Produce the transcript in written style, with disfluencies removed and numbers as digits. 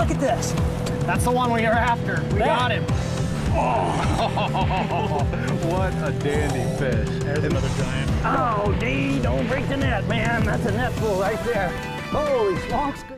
look at this. That's the one we are after. We got him. Oh, what a dandy fish. There's another giant. Oh, D, don't break the net, man. That's a net full right there. Holy smokes.